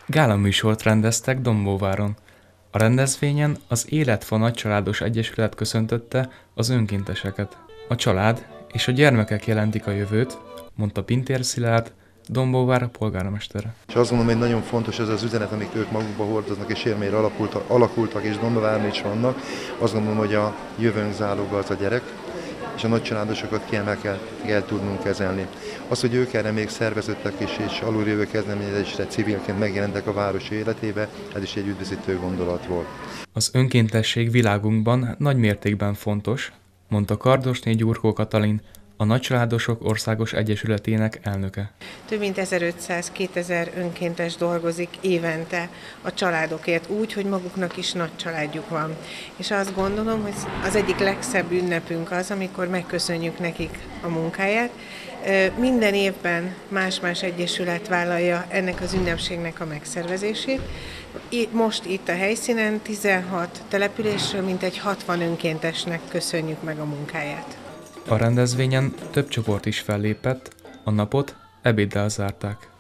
Gálaműsort rendeztek Dombóváron. A rendezvényen az Életfa Nagycsaládos Egyesület köszöntötte az önkénteseket. A család és a gyermekek jelentik a jövőt, mondta Pintér Szilárd, Dombóvár polgármestere. És azt gondolom, hogy nagyon fontos ez az üzenet, amit ők magukba hordoznak, és érmére alakultak, és Dombóváron is vannak. Azt gondolom, hogy a jövőnk záloga az a gyerek, és a nagycsaládosokat kell tudnunk kezelni. Az, hogy ők erre még szervezettek és alulrévő kezdeményezésre civilként megjelentek a város életébe, ez is egy üdvözítő gondolat volt. Az önkéntesség világunkban nagy mértékben fontos, mondta Kardosné Gyurkó Katalin, a Nagycsaládosok Országos Egyesületének elnöke. Több mint 1500-2000 önkéntes dolgozik évente a családokért úgy, hogy maguknak is nagy családjuk van. És azt gondolom, hogy az egyik legszebb ünnepünk az, amikor megköszönjük nekik a munkáját. Minden évben más-más egyesület vállalja ennek az ünnepségnek a megszervezését. Most itt a helyszínen 16 településről mintegy 60 önkéntesnek köszönjük meg a munkáját. A rendezvényen több csoport is fellépett, a napot ebéddel zárták.